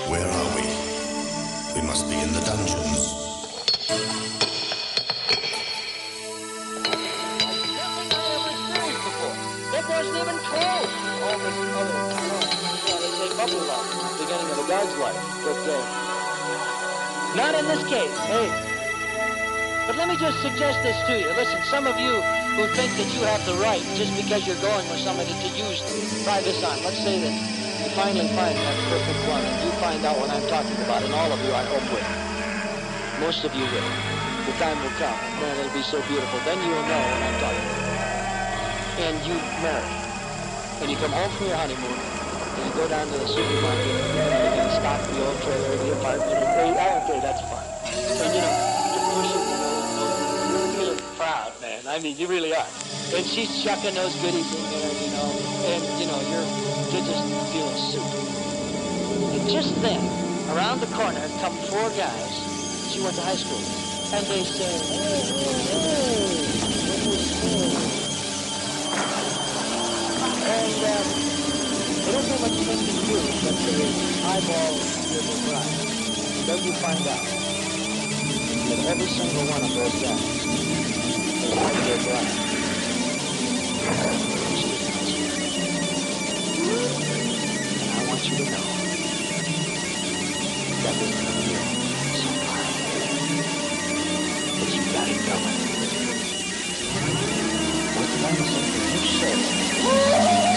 Where are we? We must be in the dungeons. Nothing I ever experienced before. It wasn't even close. All this other, they say bubble love, beginning of a dog's life. But not in this case. Hey. But let me just suggest this to you. Listen, some of you who think that you have the right just because you're going with somebody to use, try this on. Let's say that you finally find that perfect one, and you find out what I'm talking about, and all of you, I hope, will. Most of you will. The time will come, and then it'll be so beautiful. Then you will know what I'm talking about. And you marry. And you come home from your honeymoon, and you go down to the supermarket, and you stock the old trailer, the apartment, and say, oh, okay, that's fine. And you know, you push it, you're feeling proud, man. I mean, you really are. And she's chucking those goodies in there, you know, and, you know, you're just feeling super. And just then, around the corner come four guys she went to high school with, and they say, and they don't say much thinking to you, but they eyeball your bride. Then you find out that every single one of those guys is like their bride. And I want you to know that there's going to be some time that you got it going. What's the name of something you said?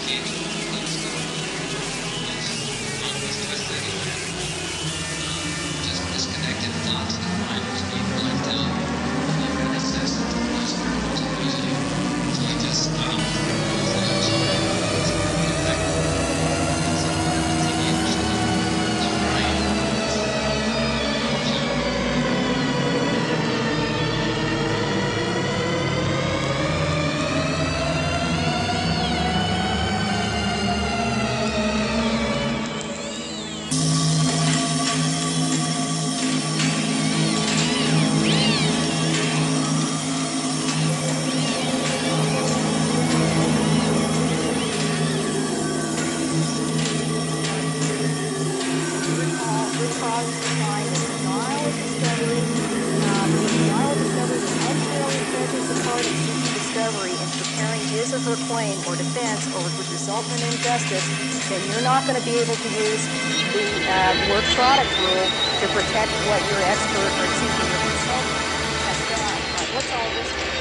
claim or defense or would result in an injustice, then you're not going to be able to use the work product rule to protect what your expert or your consultant has done. What's all this mean?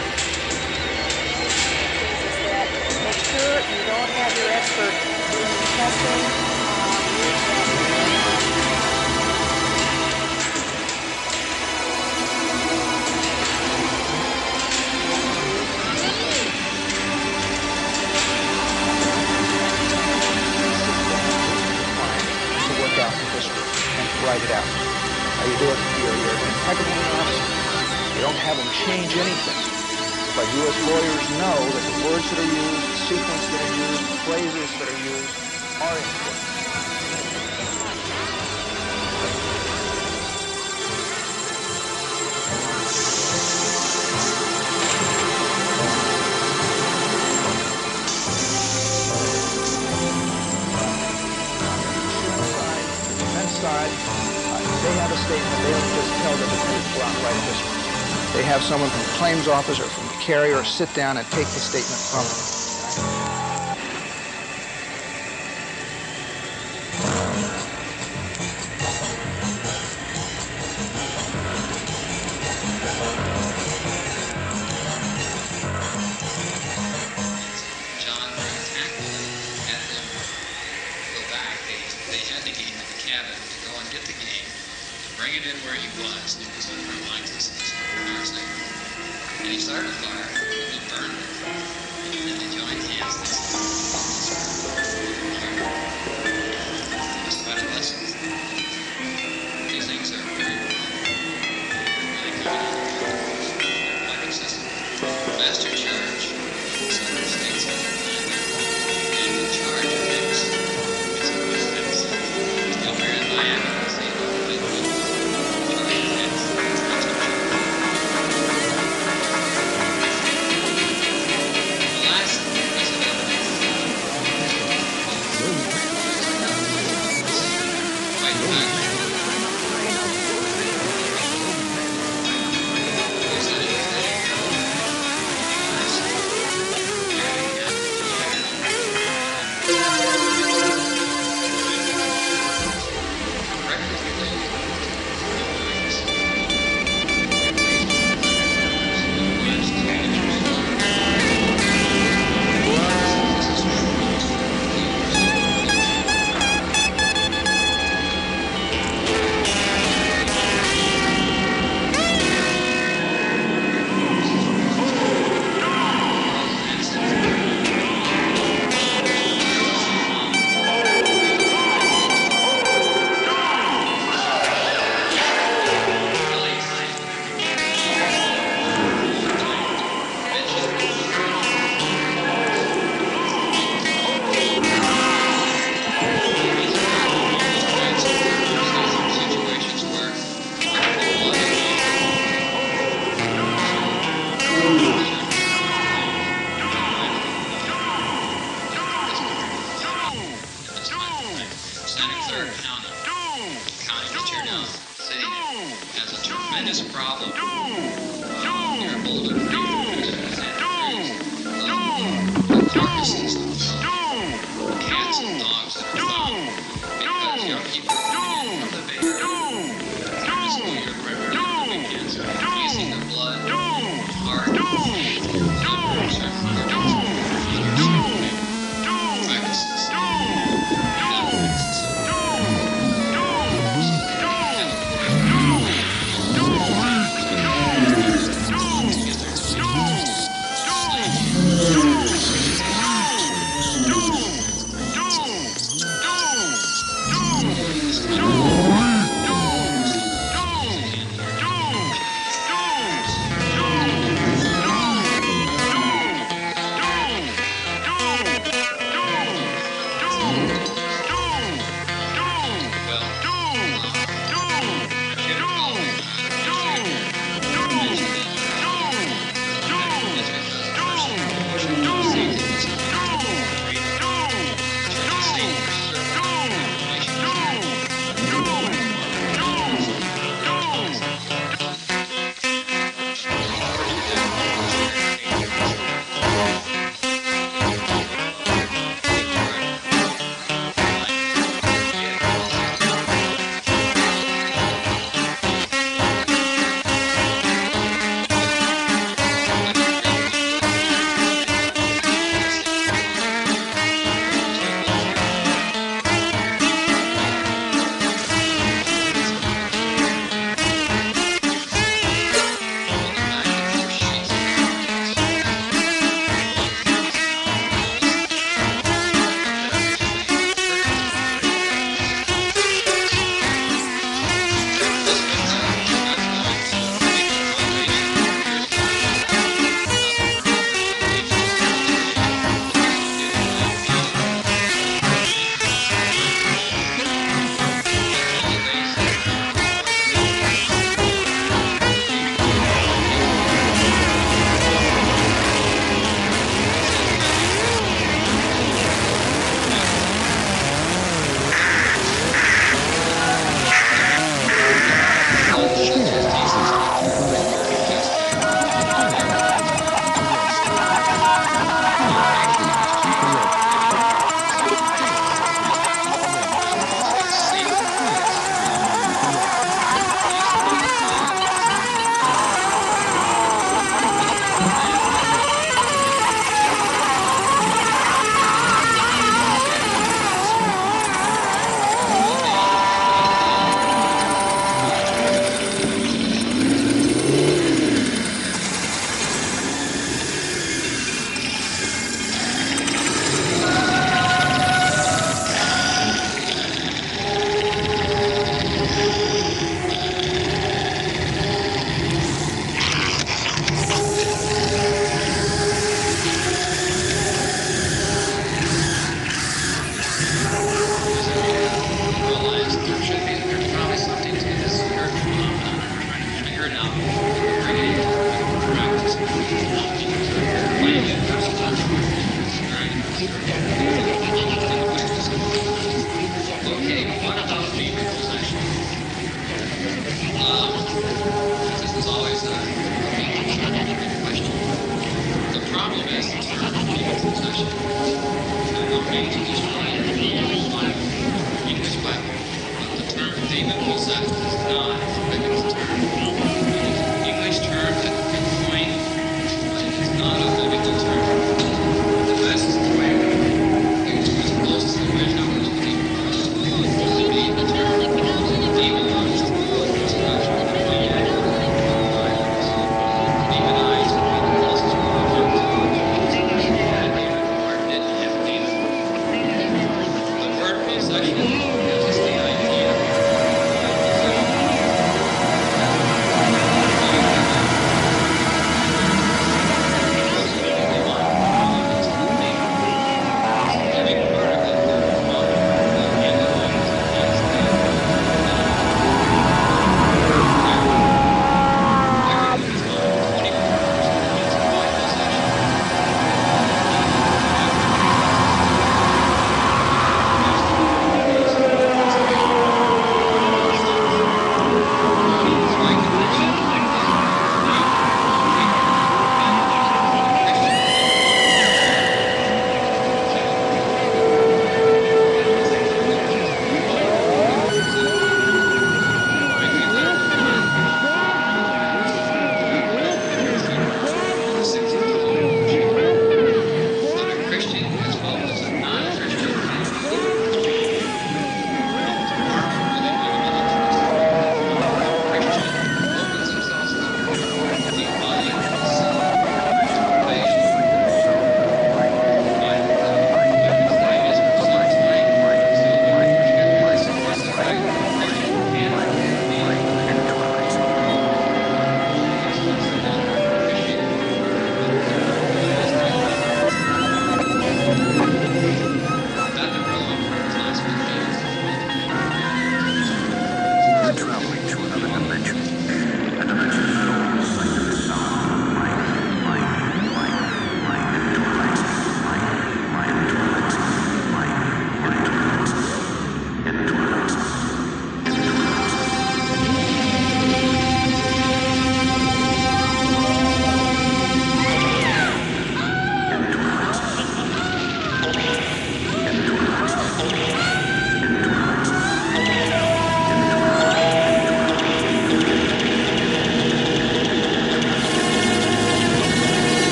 Is that make sure you don't have your expert doing the testing. Write it out. You do it, you're impeccable enough. You don't have them change anything. But you as lawyers know that the words that are used, the sequence that are used, the phrases that are used are important. They have a statement. They don't just tell the defendant to go out and write history. They have someone from the claims office or from the carrier sit down and take the statement from them.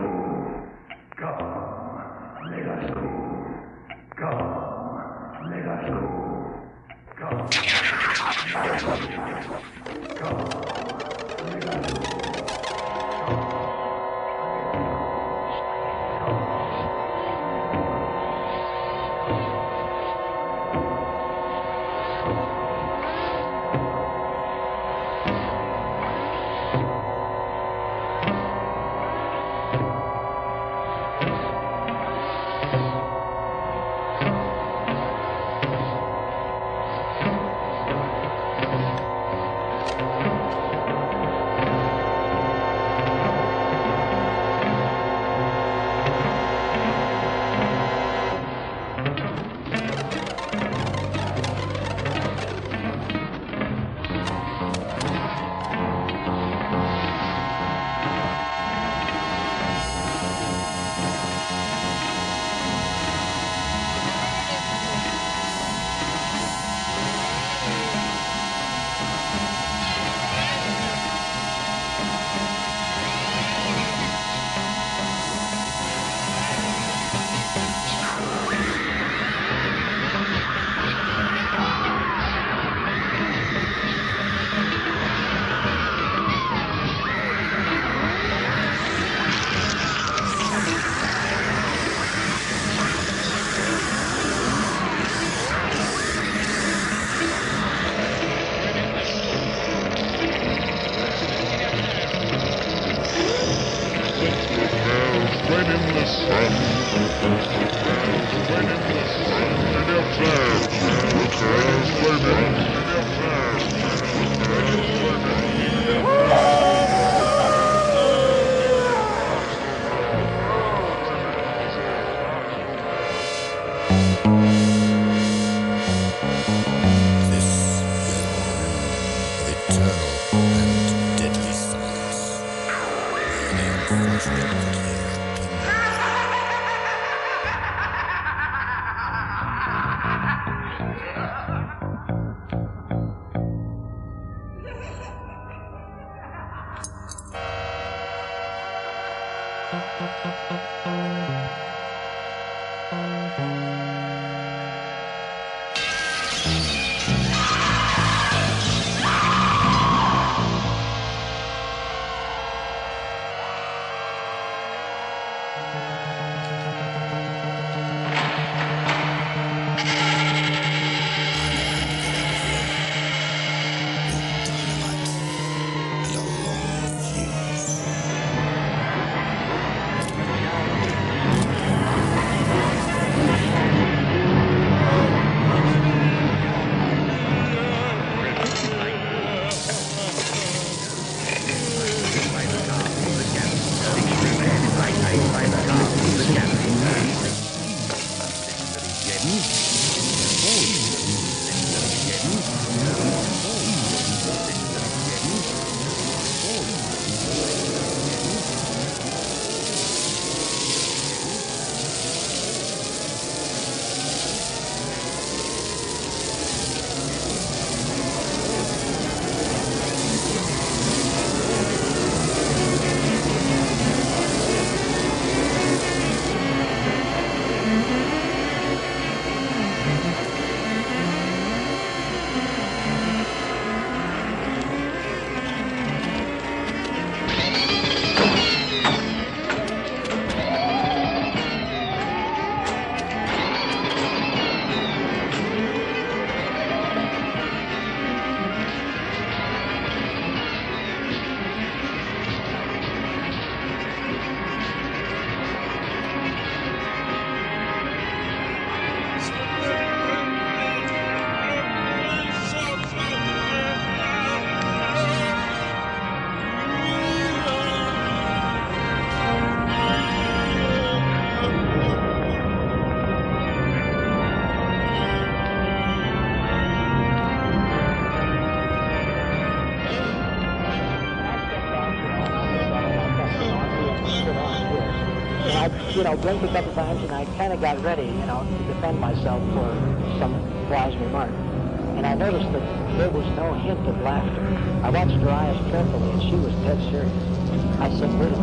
Drank a couple times, and I kind of got ready, to defend myself for some wise remark. And I noticed that there was no hint of laughter. I watched her eyes carefully, and she was dead serious. I said, wait a minute.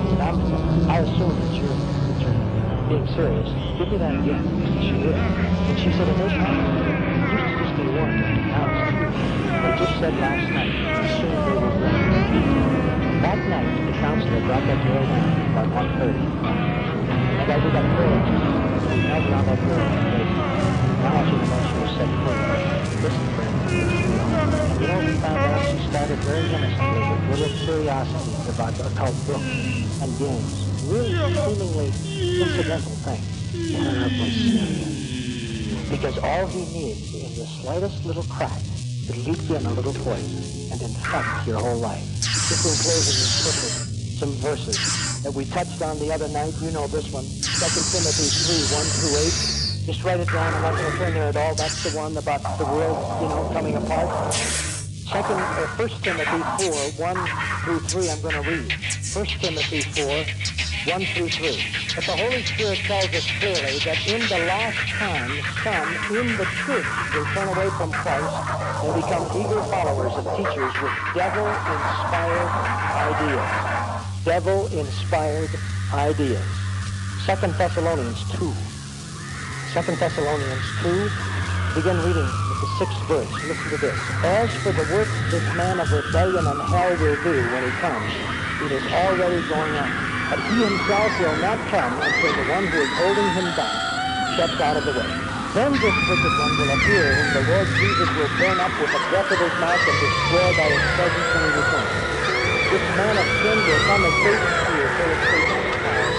I assume that you're being serious. Give me that again. She did. And she said, in those times, it used to just be one. Now it's two. They just said last night, soon they will bring. That night, the counselor brought that girl down about 1:30. And as we got prayer, we knelt around that girl and prayed. Now she was set free. Listen, friend. And you know, we found out she started very innocently with little curiosities about occult books and games. Really seemingly incidental things. Terribly serious. Because all he needs is the slightest little crack to leak in a little poison and infect your whole life. Just in closing this quickly, some verses that we touched on the other night. You know this one, 2 Timothy 3:1-8. Just write it down. I'm not going to turn there at all. That's the one about the world, coming apart. 1 Timothy 4:1-3. I'm going to read. 1 Timothy 4:1-3. But the Holy Spirit tells us clearly that in the last time, some in the church will turn away from Christ and become eager followers of teachers with devil-inspired ideas. Devil-inspired ideas. 2 Thessalonians 2. 2 Thessalonians 2, begin reading with the 6th verse. Listen to this. As for the work this man of rebellion and hell will do when he comes, it is already going on. But he himself will not come until the one who is holding him back steps out of the way. Then this wicked one will appear, whom the Lord Jesus will burn up with the breath of his mouth and destroy by his presence when he returns. This man of sin will come as Satan's spear full of Satan's power.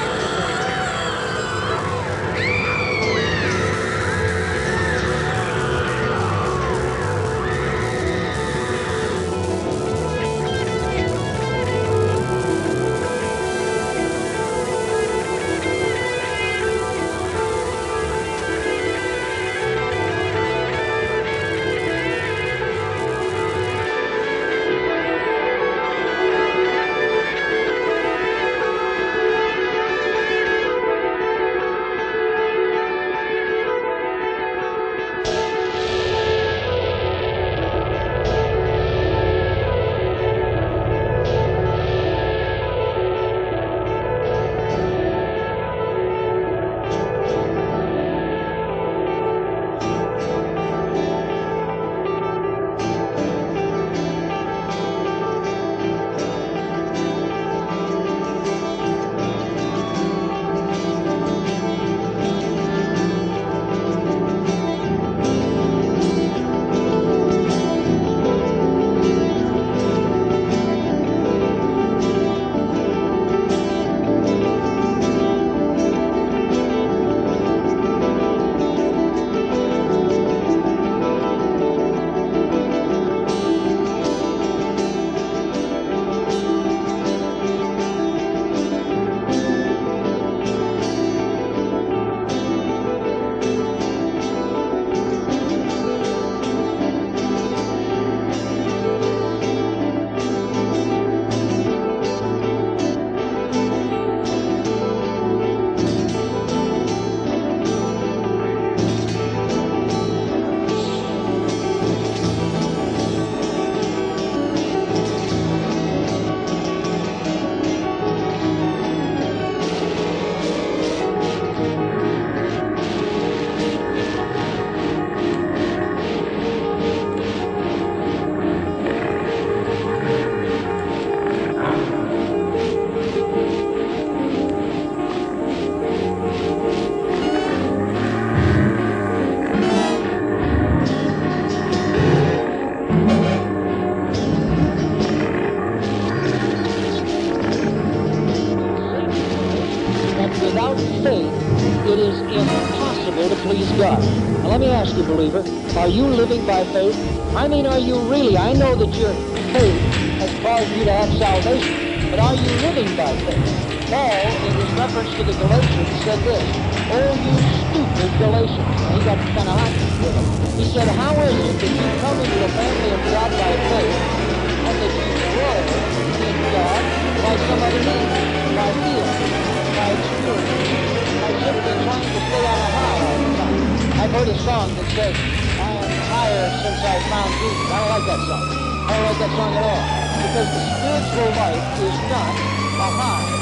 God. Now let me ask you, believer, are you living by faith? I mean, are you really? I know that your faith has caused you to have salvation, but are you living by faith? Paul, in his reference to the Galatians, said this, "Oh, you stupid Galatians." And he got kind of hot with them. He said, "How is it that you come into the family of God by faith, and that you grow in God by some other means, by feeling, by experience, by simply trying to stay on a high all the time?" I've heard a song that says, "I am higher since I found Jesus." I don't like that song. I don't like that song at all. Because the spiritual life is not a high.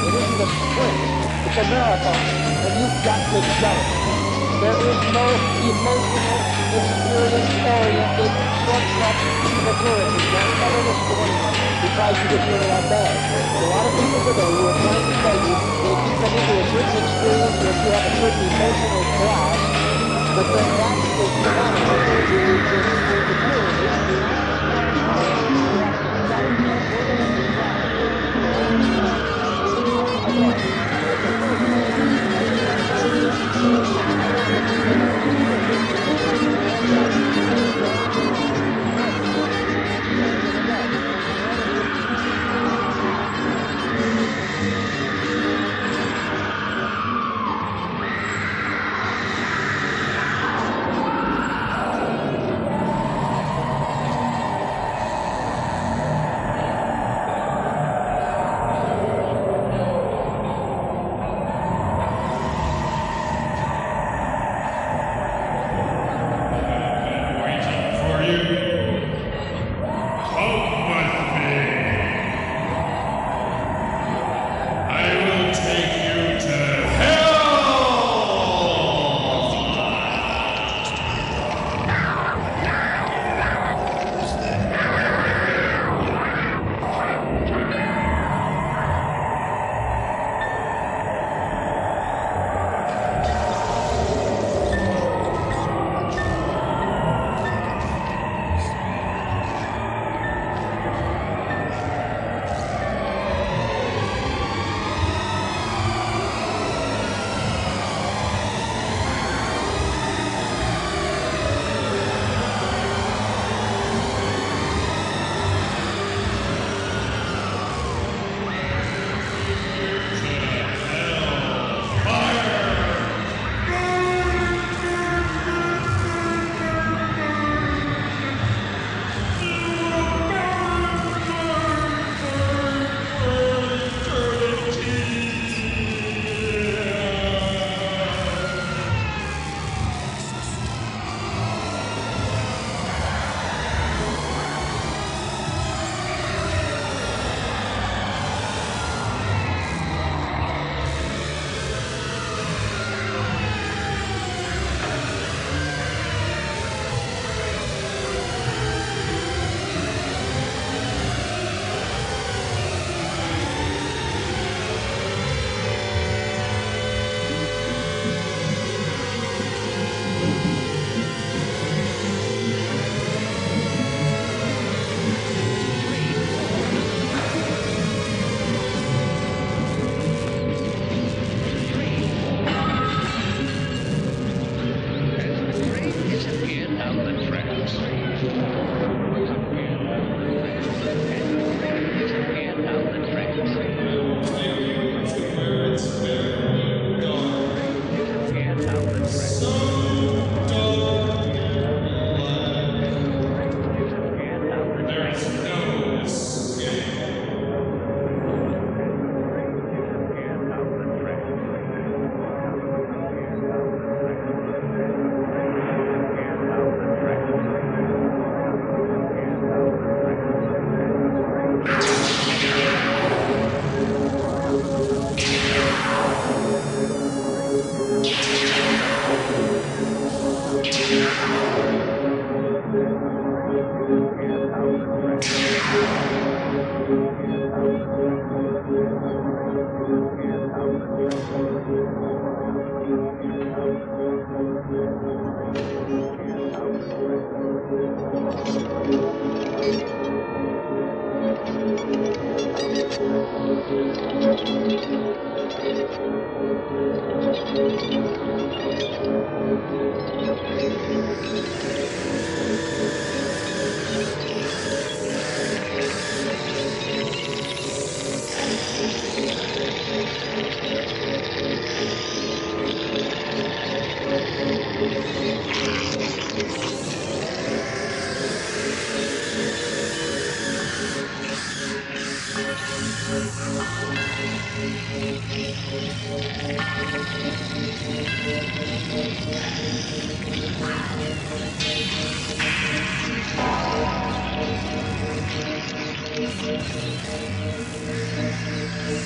It isn't a sprint. It's a marathon, and you've got to go. There is no emotional, experience-oriented shortcut to maturity. Don't ever listen to anyone who tries to get you into that bag. There's a lot of people today who are trying to tell you that if you come into a certain experience or if you have a certain emotional class, but then that's the phenomenon to maturity.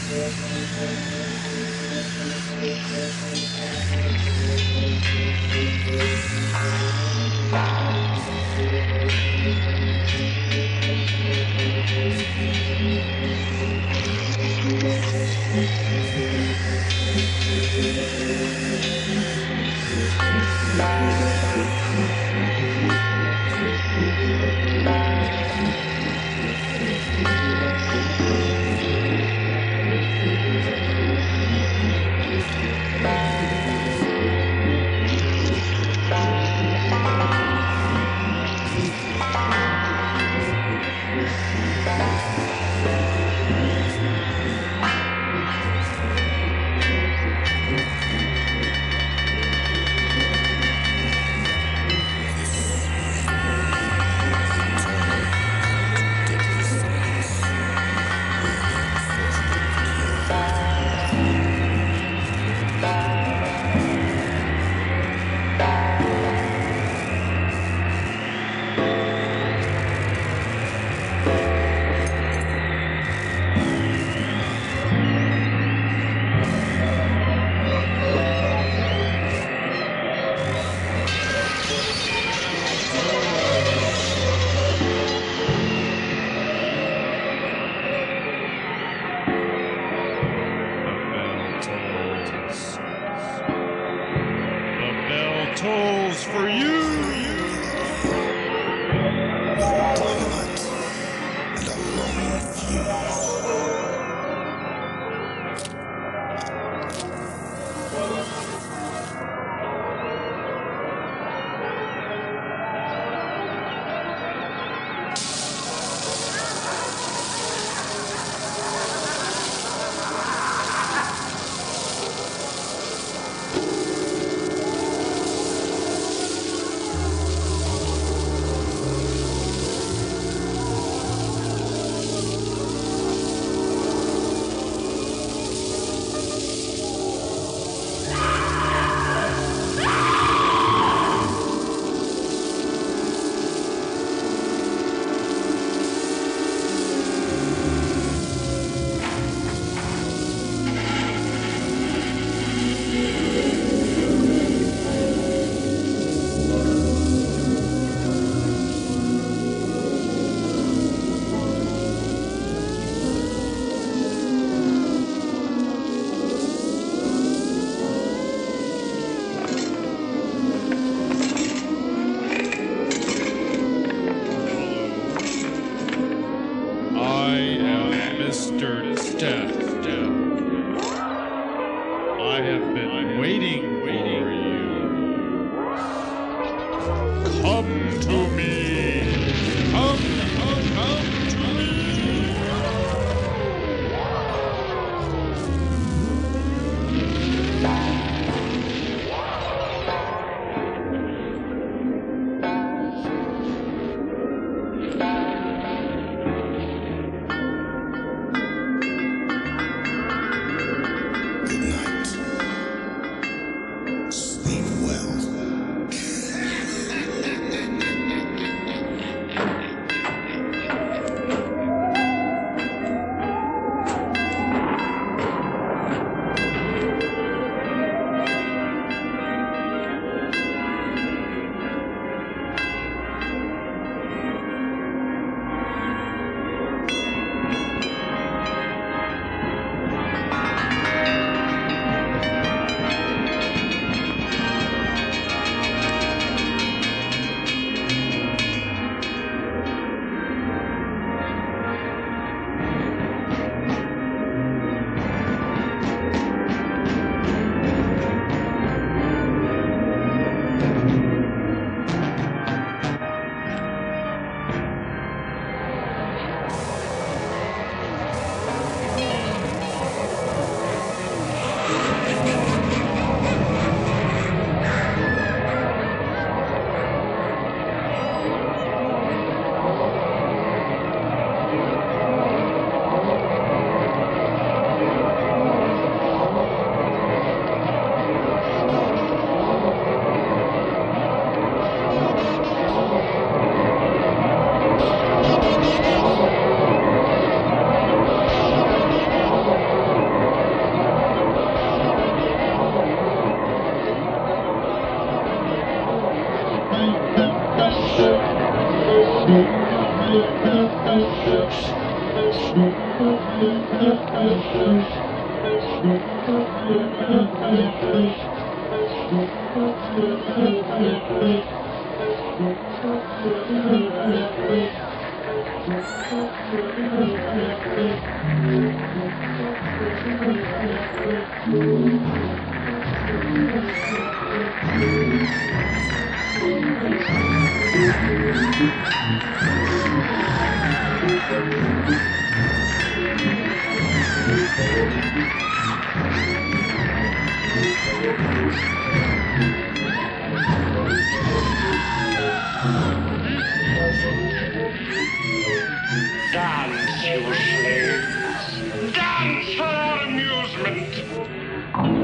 Tolls for you. Dynamite and a long fuse. Mr. Death. I have been waiting for you. Come to me. Come to me. Good night. Sleep well. Dance, you slaves! Dance for our amusement!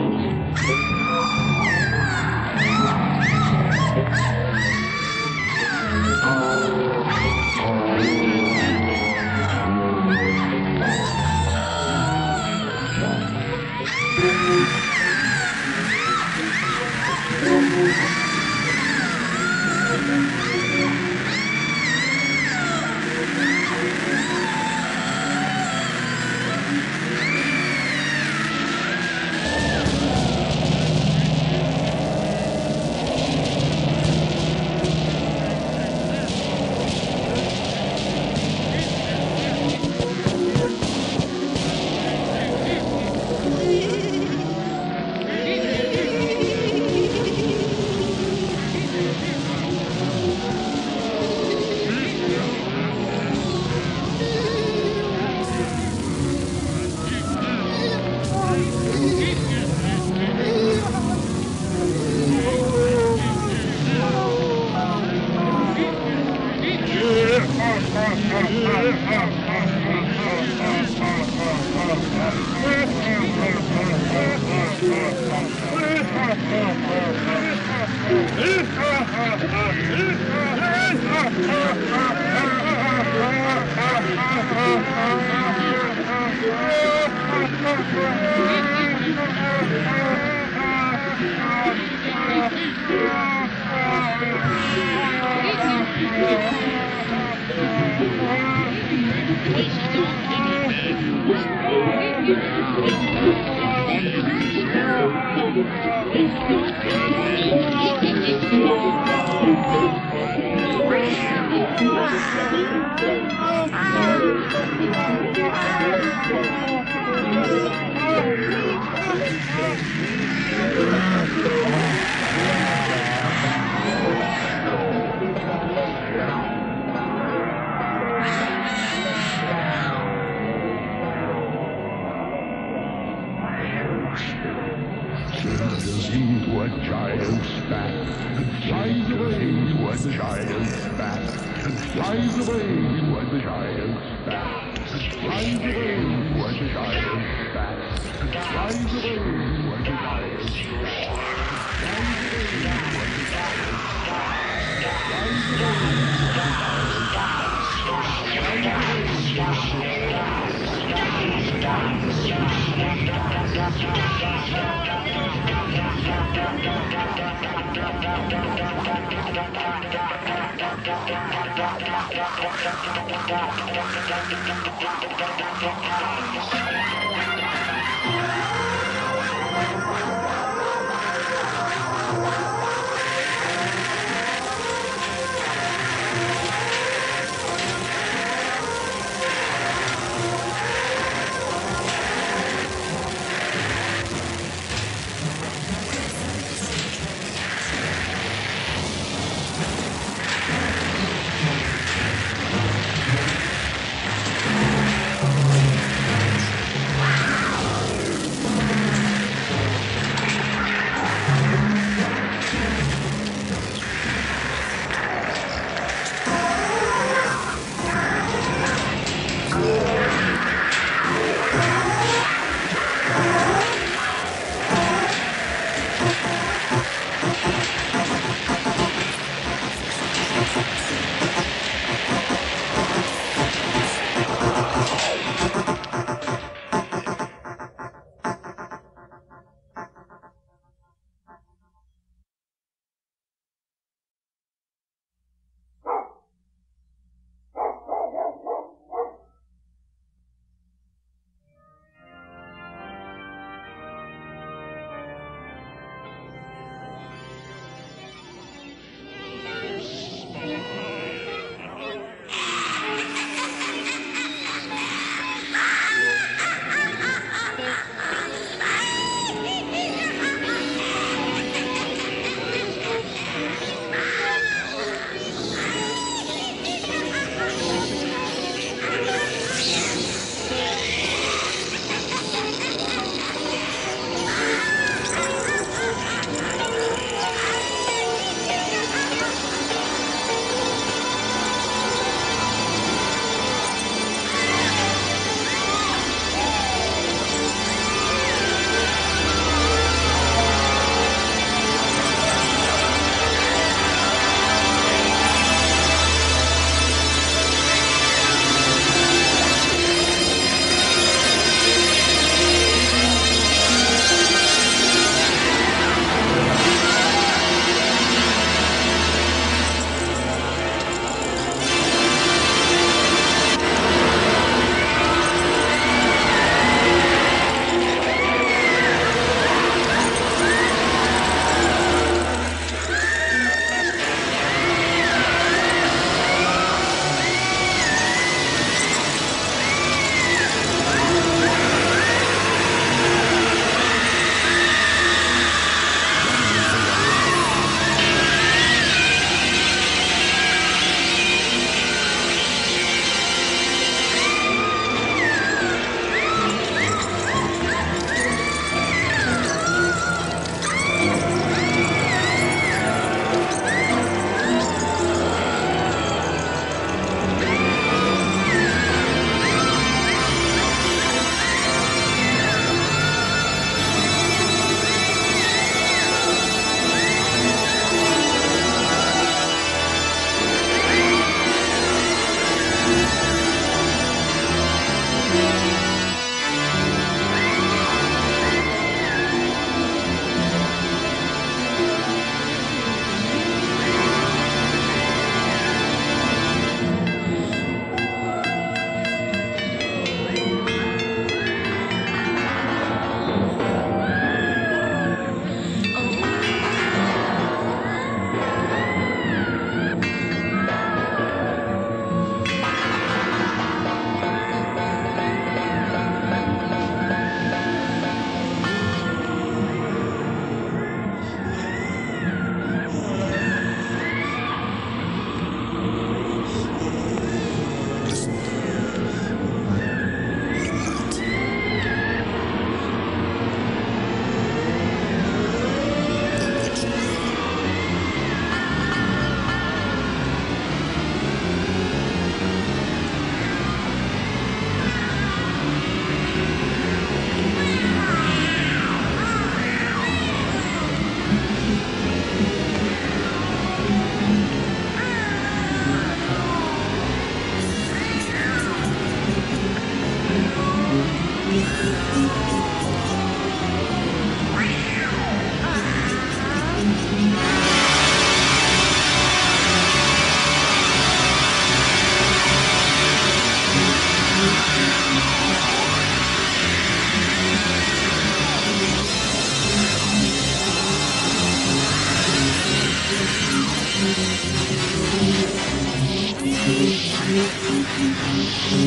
Into a giant's back, and flies away to a giant's back, and flies away to a giant's back, and flies away to a giant's back, and flies away to a giant's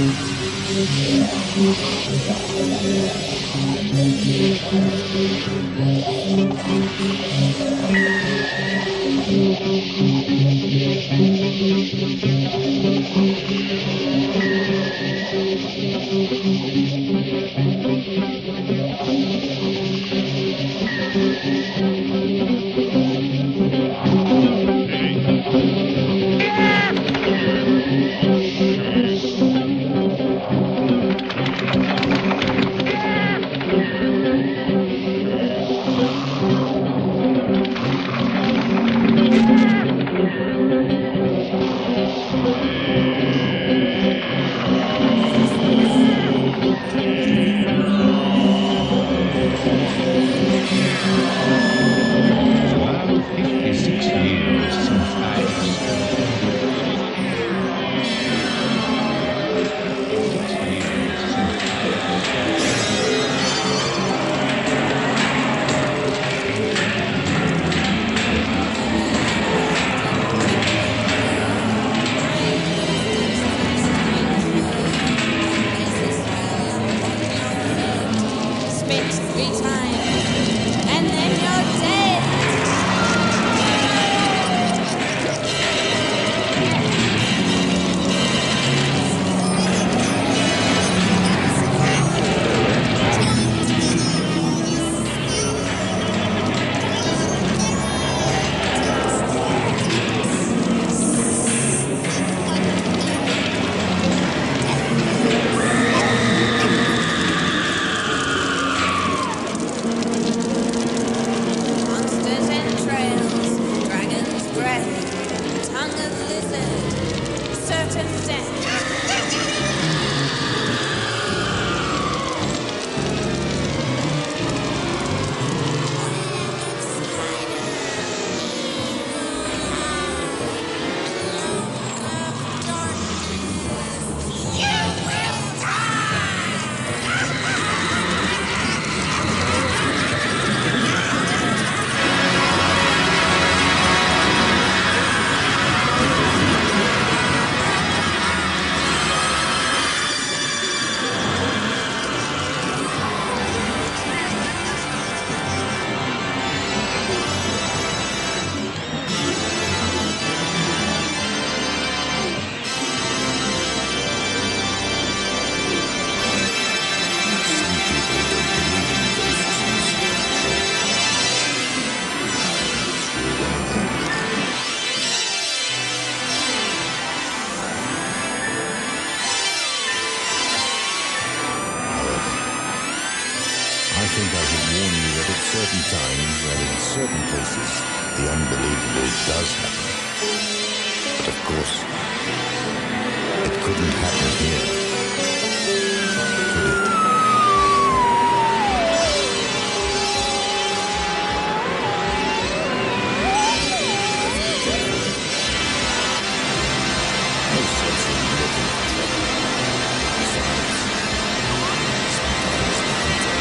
certain times and in certain places, the unbelievable does happen. But of course, it couldn't happen here. Could it? No sense in looking for trouble. Besides, sometimes the hunter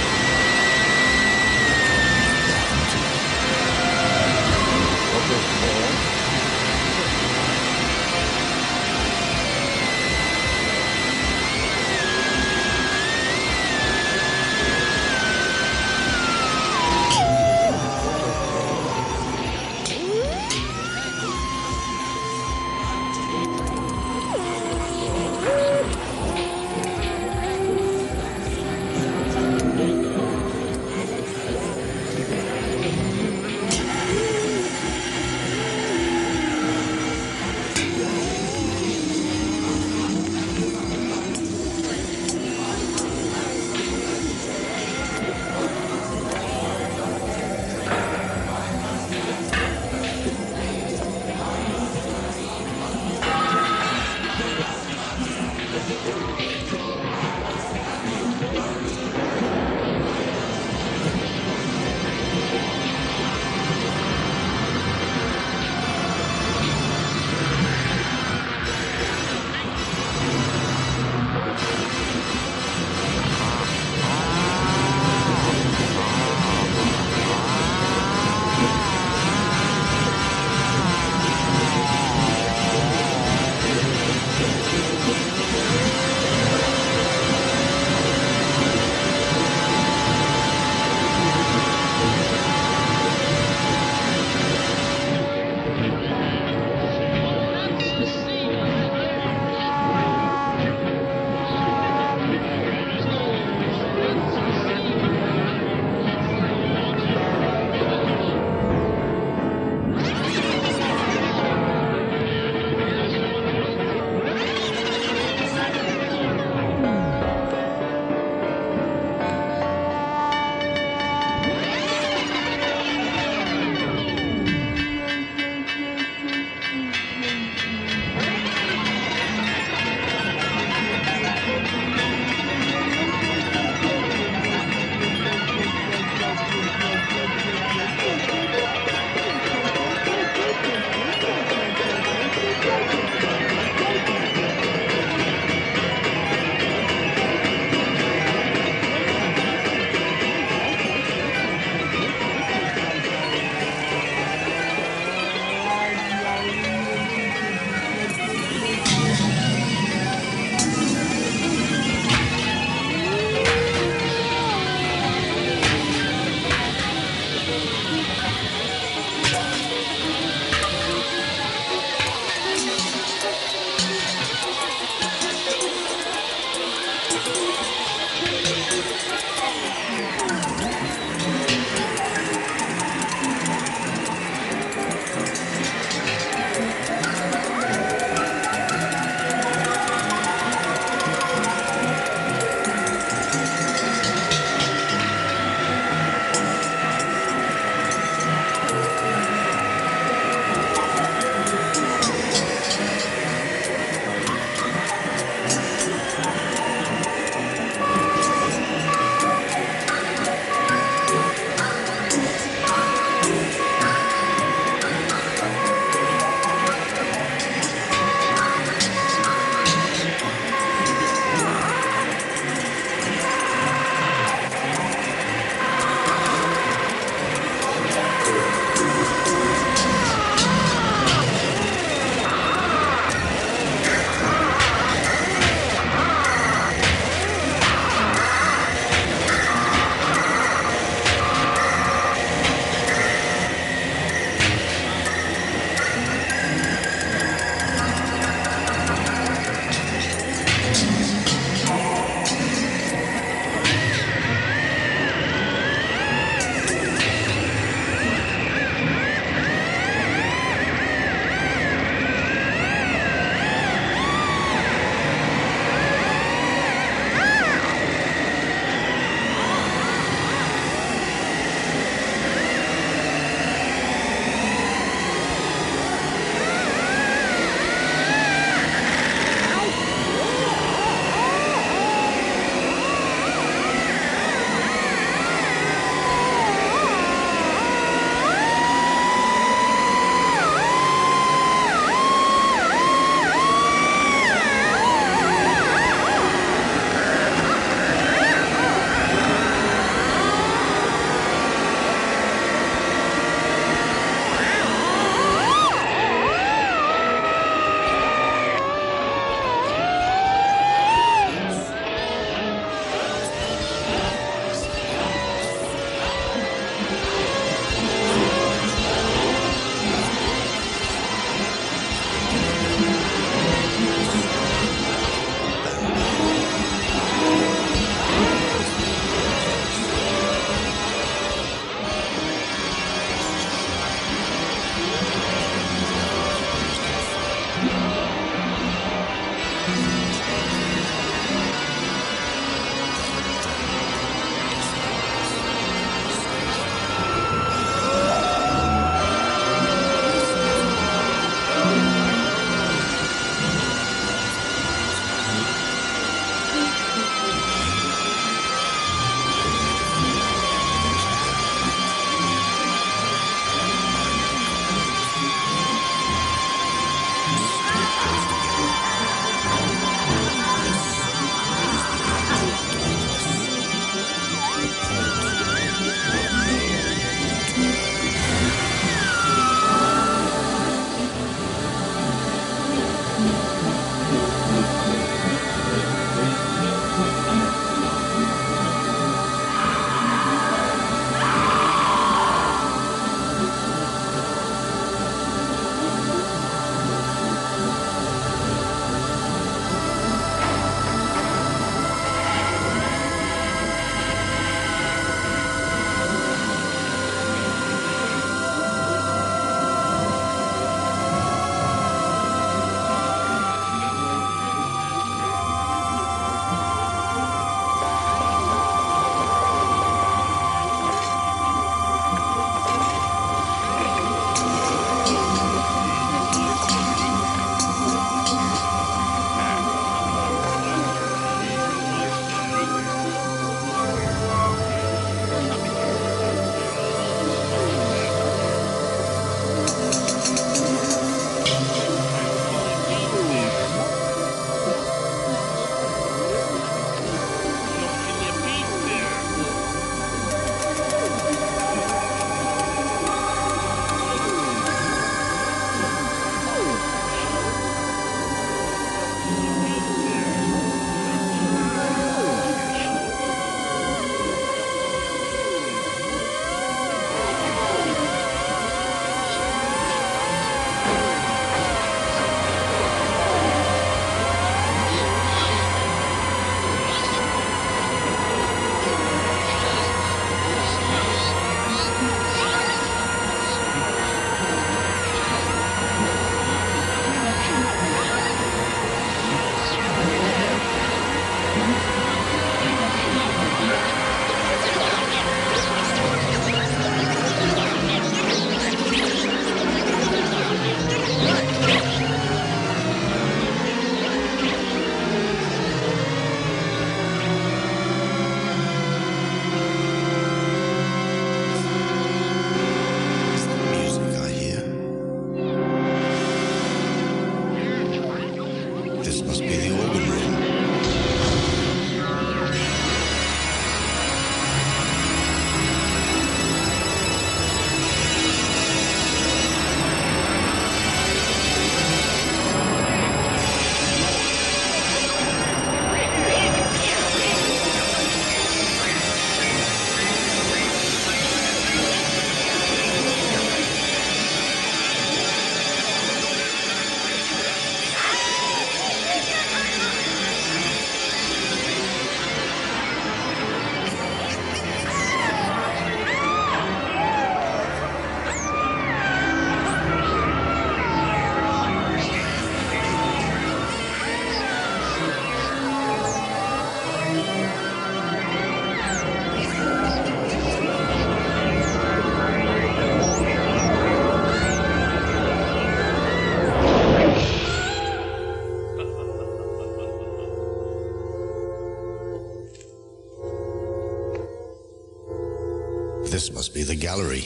This must be the gallery.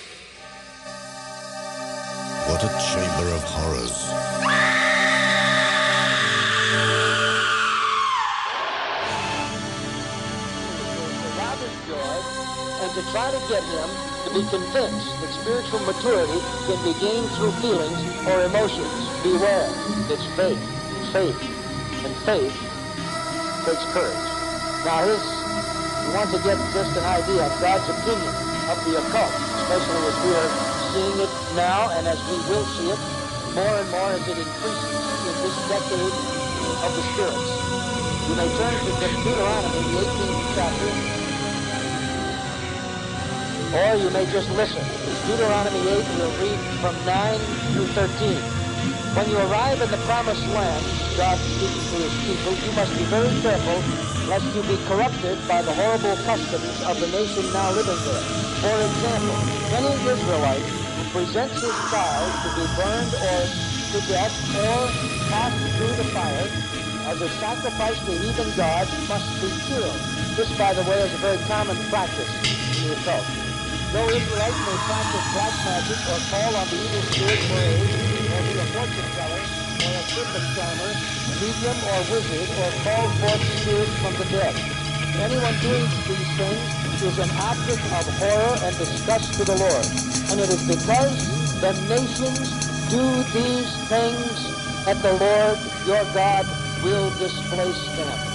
What a chamber of horrors. Rob his joy, and to try to get him to be convinced that spiritual maturity can be gained through feelings or emotions. Beware, it's faith, and faith takes courage. Now he wants to get just an idea of God's opinion of the occult, especially as we are seeing it now and as we will see it more and more as it increases in this decade of the spirits. You may turn to Deuteronomy, the 18th chapter, or you may just listen. Deuteronomy 8, we'll read from 9 through 13. When you arrive in the promised land, God speaking to his people, you must be very careful lest you be corrupted by the horrible customs of the nation now living there. For example, any Israelite who presents his child to be burned or to death or passed through the fire as a sacrifice to heathen gods must be killed. This, by the way, is a very common practice in the occult. No Israelite may practice black magic or call on the evil spirit for aid, or be a fortune teller, or a serpent charmer, medium or wizard, or call forth spirits from the dead. Anyone doing these things is an object of horror and disgust to the Lord. And it is because the nations do these things that the Lord your God will displace them.